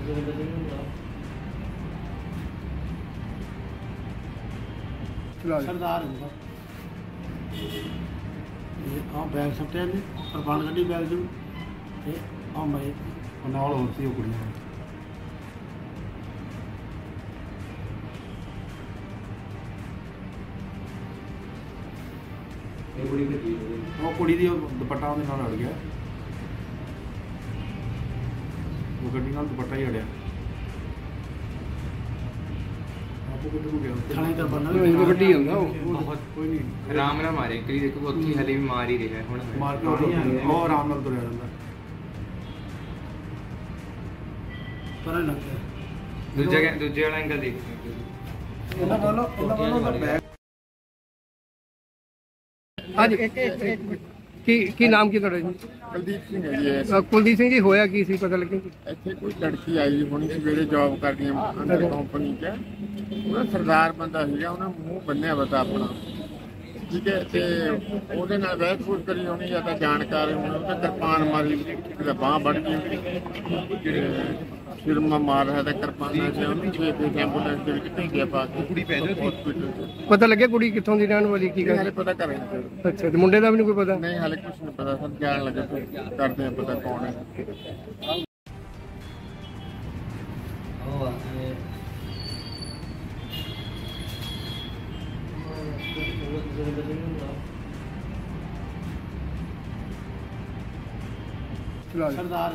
सरदार bag सट्टे ने कृपान कड्ढी बैग चो मैं नाल होर सी कुड़ियां कुड़ी दी दुपट्टा उहदे नाल अड़ गया वो गड्डी नाल दुपट्टा ही अड़िया आराम ना मारे कई देखो उत्थे हले भी मार ही रहा है मार के आराम नाल तुरया रहिंदा पर लगता दूजे वाला एंगल देख हाँ जी की नाम की जी कुलदीप सिंह है जी। कुलदीप सिंह जी होया की सी पता लगे ਇੱਥੇ ਕੋਈ ਲੜਕੀ ਆਈ ਹੋਣੀ ਸਵੇਰੇ ਜੌਬ ਕਰਦੀ ਅੰਦਰ ਕੰਪਨੀ 'ਚ ਉਹਨਾਂ ਸਰਦਾਰ ਬੰਦਾ ਸੀਗਾ ਉਹਨਾਂ ਮੂੰਹ ਬੰਨਿਆ ਵਾ ਤਾਂ ਆਪਣਾ ਠੀਕ ਹੈ ਤੇ ਉਹਦੇ ਨਾਲ ਬਹਿਸ-ਬੂਸ ਕਰੀ ਹੋਣੀ ਜਾਂ ਤਾਂ ਜਾਣਕਾਰ ਹੋਣੀ ਉਹਨੇ ਕਿਰਪਾਨ ਮਾਰੀ ਕਿਤੇ ਬਾਂਹ ਵੱਢ ਗਈ ਸਿਰ ਮਾਰ ਰਿਹਾ ਤਾਂ ਕਿਰਪਾਨਾਂ 'ਚ ਉਹਨੂੰ ਛੇ ਤੇ ਐਂਬੂਲੈਂਸ ਦੇ ਵਿੱਚ ਭੇਜਿਆ ਪਾ ਕੇ ਕੁੜੀ ਪੈ ਜਾਓ ਹਸਪੀਟਲ 'ਚ ਪਤਾ ਲੱਗਿਆ ਕੁੜੀ ਕਿੱਥੋਂ ਦੀ ਰਹਿਣ ਵਾਲੀ ਕੀ ਹਾਲੇ ਪਤਾ ਕਰੇ ਅੱਛਾ ਤੇ ਮੁੰਡੇ ਦਾ ਵੀ ਨਹੀਂ ਕੋਈ ਪਤਾ ਨਹੀਂ ਹਾਲੇ ਕੁਝ ਨਹੀਂ ਪਤਾ ਸਰ ਜਾਣ ਲੱਗੇ ਕਰਦੇ ਆ ਪਤਾ ਕੌਣ ਹੈ सरदार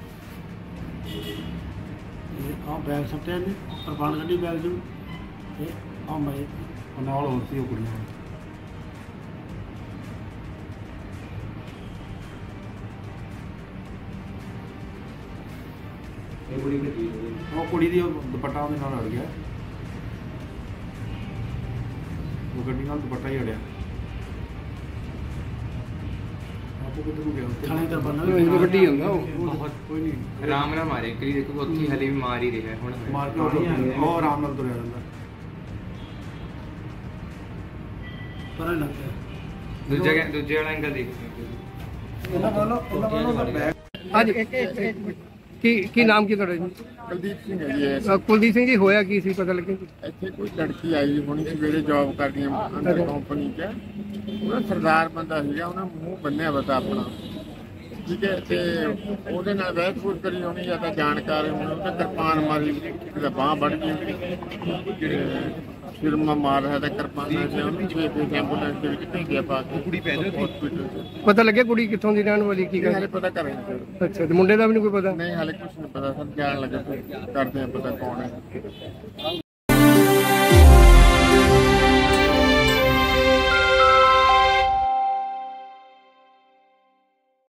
बैग सट्टे ने कृपान कड्ढी बैग चो मैं नाल होर सी कुड़ियां कुड़ी दी दुपट्टा उहदे नाल अड़ गया वो गड्डी नाल दुपट्टा ही अड़िया आराम ना मारे कई देखो उत्थे हले भी मार ही रहा है मार के आराम नाल तुरया रहिंदा पर लगता दूजे वाला एंगल देख हाँ जी की नाम की जी ਕੁਲਦੀਪ ਸਿੰਘ ਹੈ ਜੀ। ਕੁਲਦੀਪ ਸਿੰਘ ਜੀ ਹੋਇਆ ਕੀ ਸੀ ਪਤਾ ਲੱਗੇ ਇੱਥੇ ਕੋਈ ਲੜਕੀ ਆਈ ਹੋਣੀ ਸਵੇਰੇ ਜੌਬ ਕਰਦੀ ਅੰਦਰ ਕੰਪਨੀ 'ਚ ਉਹਨਾਂ ਸਰਦਾਰ ਬੰਦਾ ਸੀਗਾ ਉਹਨਾਂ ਮੂੰਹ ਬੰਨਿਆ ਵਾ ਤਾਂ ਆਪਣਾ ਠੀਕ ਹੈ ਤੇ ਉਹਦੇ ਨਾਲ ਬਹਿਸ-ਬੂਸ ਕਰੀ ਹੋਣੀ ਜਾਂ ਤਾਂ ਜਾਣਕਾਰ ਹੋਣੀ ਉਹਨੇ ਕਿਰਪਾਨ ਮਾਰੀ ਕਿਤੇ ਬਾਂਹ ਵੱਢ ਗਈ ਸਿਰ ਮਾਰ ਰਿਹਾ ਤਾਂ ਕਿਰਪਾਨਾਂ 'ਚ ਉਹਨੂੰ ਛੇ ਤੇ ਐਂਬੂਲੈਂਸ ਦੇ ਵਿੱਚ ਭੇਜਿਆ ਪਾ ਕੇ ਕੁੜੀ ਪੈ ਜਾਓ ਹਸਪੀਟਲ 'ਚ ਪਤਾ ਲੱਗਿਆ ਕੁੜੀ ਕਿੱਥੋਂ ਦੀ ਰਹਿਣ ਵਾਲੀ ਕੀ ਹਾਲੇ ਪਤਾ ਕਰੇ ਅੱਛਾ ਤੇ ਮੁੰਡੇ ਦਾ ਵੀ ਨਹੀਂ ਕੋਈ ਪਤਾ ਨਹੀਂ ਹਾਲੇ ਕੁਝ ਨਹੀਂ ਪਤਾ ਸਰ ਜਾਣ ਲੱਗੇ ਕਰਦੇ ਆ ਪਤਾ ਕੌਣ ਹੈ